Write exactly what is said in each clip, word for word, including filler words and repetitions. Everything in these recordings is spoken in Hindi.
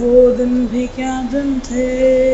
वो दिन भी क्या दिन थे,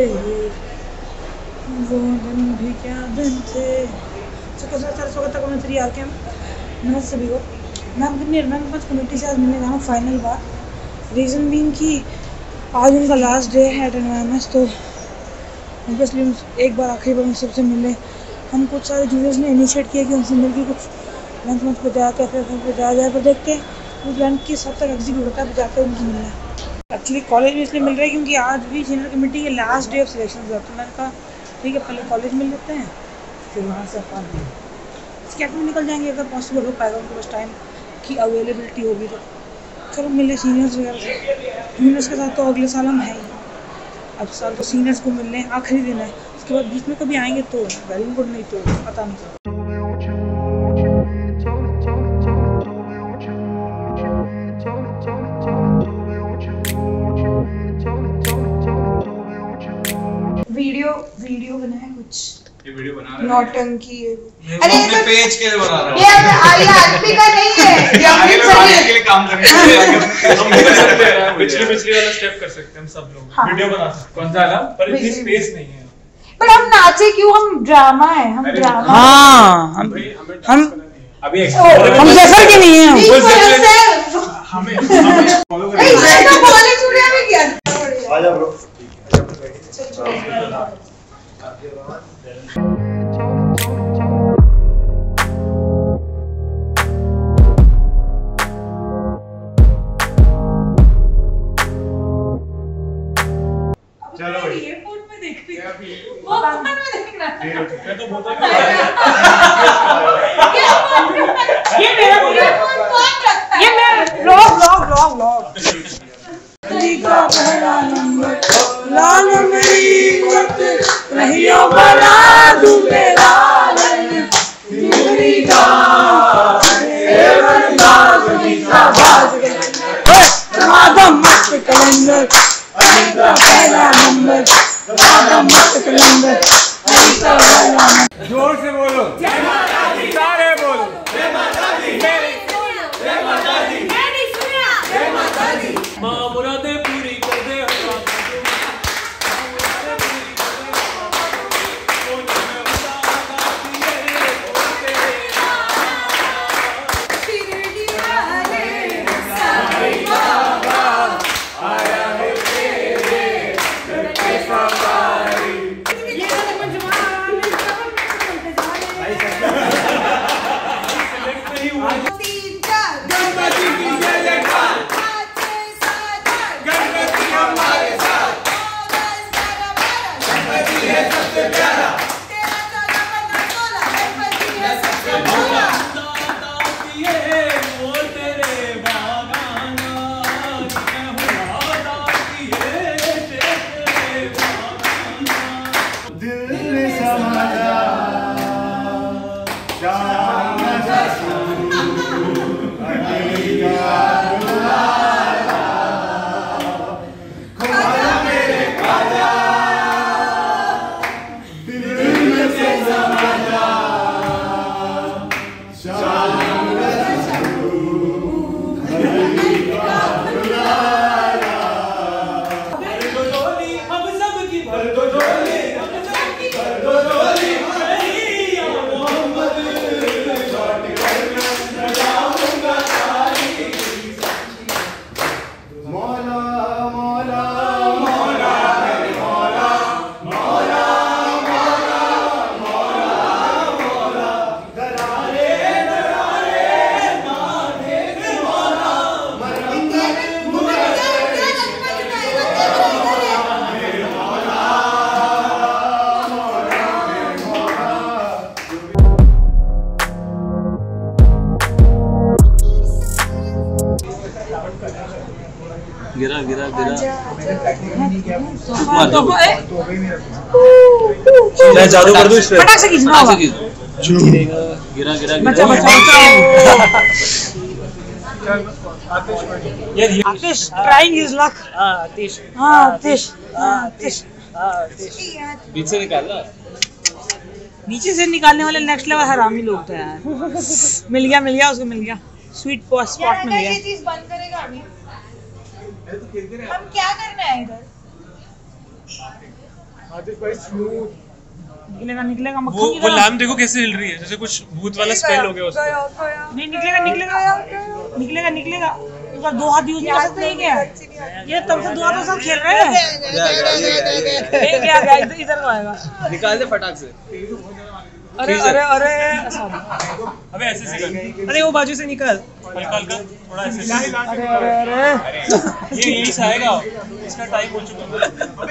वो दिन भी क्या दिन थे। स्वागत है कमेंट्री आर के नमस्ते सभी को। मैम कितनी मैम पाँच कमेटी से आज मिलने जाना फाइनल बार। रीज़न बीइंग कि आज उनका लास्ट डे है एट एन एम एस, तो ऑब्वियसली एक बार आखिरी बार उन सबसे मिले। हम कुछ सारे जूनियर्स ने इनिशिएट किया कि उनसे मिलकर कुछ लंच मंच पर जाकर फिर पर जाया जाए, पर देखते हैं उस प्लान की सब तक एग्जीक्यूट होता है, जाकर उनसे मिलना है। एक्चुअली कॉलेज में इसलिए मिल रहा है क्योंकि आज भी सीनियर कमेटी के लास्ट डे ऑफ सिलेक्शन है, तो मैंने कहा ठीक है पहले कॉलेज मिल लेते हैं, फिर वहाँ से अपन स्कैट में निकल जाएंगे अगर पॉसिबल हो पाएगा, उनके पास टाइम की अवेलेबिलिटी होगी तो। चलो मिले सीनियर्स वगैरह से। जूनियर्स के साथ तो अगले साल हम हैं ही, अब साल तो सीनियर्स को मिलने आखिरी दिन है, उसके बाद बीच में कभी आएंगे तो वेरी गुड, नहीं तो पता नहीं। वीडियो वीडियो बनाए कुछ, ये वीडियो बना रहा है नौटंकी। अरे ये पेज के लिए बना रहा हूं, ये आई आदमी का नहीं है, ये आगे लोग आगे के लिए काम करने के लिए हम कर सकते हैं, पिछली पिछली वाला स्टेप कर सकते हैं हम सब लोग। हाँ। वीडियो बना सकते हैं कौन सा वाला, पर इतनी स्पेस नहीं है। पर हम नाचे क्यों, हम ड्रामा है, हम ड्रामा। हाँ हम हम अभी हम जैसा कि नहीं है, हमें हमें फॉलो नहीं मैं तो कॉलेज स्टूडियो में किया। आ जा ब्रो। चलो भाई एयरपोर्ट में देख रही अभी वो फोन में देख रहा है। मैं तो बोलता ये मेरा एयरपोर्ट कौन रखता है, ये मैं व्लॉग व्लॉग व्लॉग व्लॉग का पहला नंबर लाल मेरी मत रहियो बना दूंगे लाल मेरी का ए बंदा जीता बाज के तुम्हारा मत कैलेंडर का पहला नंबर, तुम्हारा मत कैलेंडर का पहला नंबर। जोर से बोलो जय माता दी, सारे बोलो जय माता दी, मेरी जय माता दी, मैंने सुना जय माता दी। मां मुरादे पूरी कर दे गिरा गिरा गिरा जादू कर दूं इस पे, फटाक से खींचना होगा। गिरा गिरा बचा बचा आतिश ट्राइंग हिज लक। हाँ आतिश हाँ आतिश आतिश बीच से निकाला, नीचे से निकालने वाले नेक्स्ट लेवल हरामी लोग थे यार। मिल गया मिल गया उसको मिल गया, स्वीट स्पॉट मिल गया। ये चीज बंद करेगा अभी। हम क्या करना है? है इधर। आतिश भाई स्मूथ। निकलेगा निकलेगा वो मक्खन वो की तरह। लैम्प देखो कैसे हिल रही है, जैसे कुछ भूत वाला स्पेल हो गया उसको। नहीं निकलेगा निकलेगा निकलेगा निकलेगा। एक बार दो हाथ यूज नहीं कर सकते हैं क्या? ये तब से दो हाथों से खेल रहे हैं। ये क्या गया इधर इधर को आएगा। निकाल दे फटाक से। अरे अरे अरे अबे ऐसे से कर, अरे वो बाजू से निकल। हल्का हल्का थोड़ा ऐसे से। अरे अरे अरे ये यही से आएगा, इसका टाइम हो चुका है।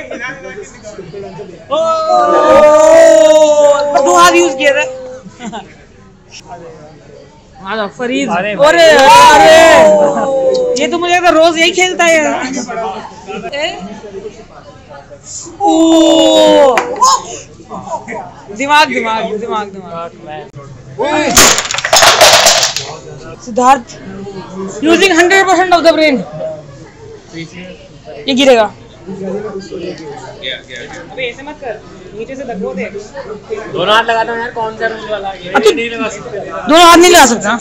ओ दो हाथ यूज किए थे। आजा फरीद। अरे अरे ये तो मुझे लगता रोज यही खेलता है। ओ दिमाग दिमाग दिमाग दिमाग Siddharth using hundred percent of the brain. ये गिरेगा। अबे ऐसे मत कर, नीचे से दबो दे। दोनों हाथ लगाता हूँ यार, कौन सा रूल वाला ये अच्छा, नहीं लगा सकते। दोनों हाथ नहीं लगा सकता।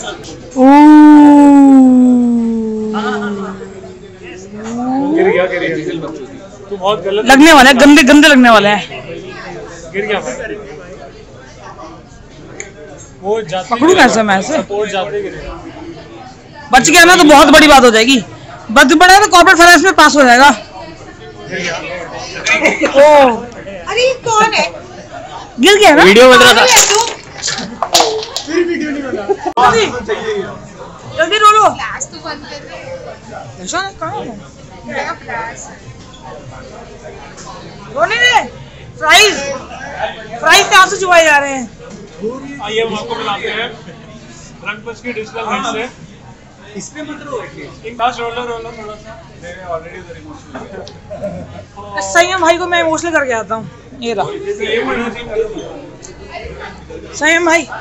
गिर गया गिर गया। तू बहुत गलत लगने वाला है, गंदे गंदे लगने वाले हैं। गिर गया भाई। वो जाते पकड़ू कैसे मैं ऐसे? सपोर्ट जाते गिरेगा। बच गया ना तो बहुत बड़ी बात हो जाएगी। बच पड़ा तो कॉर्पोरेट फाइनेंस में पास हो जाएगा। ओ अरे ये कौन है? गिर गया ना। वीडियो बन रहा था। फिर वीडियो नहीं बना। जल्दी जल्दी रोलो। फ्लैश तो बंद कर दे। ऐसा नहीं कहाँ है? मेरा फ्लैश। रोने दे। फ्राइज फ्राइज पे आंसू चुभाए जा रहे हैं। आइए हम आपको मिलाते हैं रंगपंच की डिजिटल हिट से। इस पे मत रो एटलीस्ट। एक पास रोलर रोलर थोड़ा सा। मेरे ऑलरेडी उधर इमोशनल है। संयम भाई को मैं इमोशनल करके आता हूँ। ये रहा ये महीना थी। संयम भाई।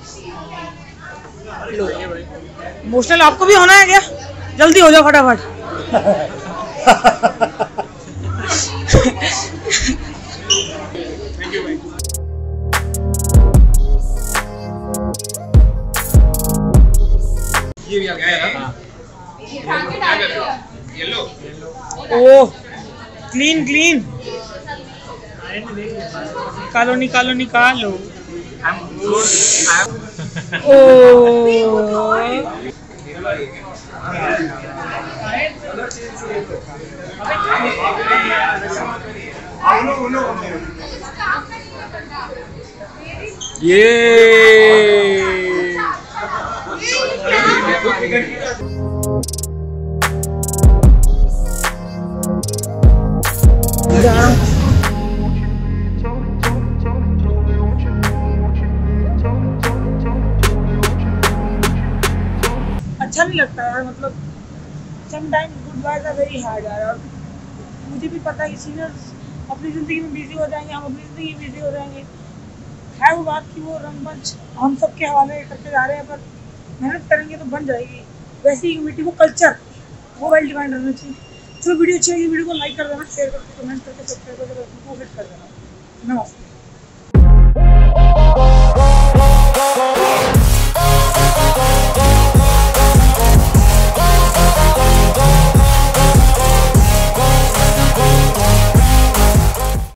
इमोशनल आपको भी होना है क्या? जल्दी हो जाओ फटाफट। थैंक यू भाई। ये भी आ गया है ना? क्या कर रहे हो? येलो ओ क्लीन क्लीन निकालो निकालो निकालो। ओ ये अच्छा नहीं लगता यार, मतलब sometime good boys are very hard यार। और मुझे भी पता है कि सीनियर्स अपनी ज़िंदगी में बिजी हो जाएंगे, हम अपनी ज़िंदगी में बिजी हो जाएंगे। है वो बात कि वो रंगमंच हम सब के हवाले करके जा रहे हैं, पर मेहनत करेंगे तो बन जाएगी। वैसे ही कमेटी वो कल्चर वो वेल डिफाइंड रहना चाहिए। चलो वीडियो अच्छी लगी वीडियो को लाइक कर देना, शेयर करके कमेंट करके सब्सक्राइब करके हिट कर देना। नमस्ते।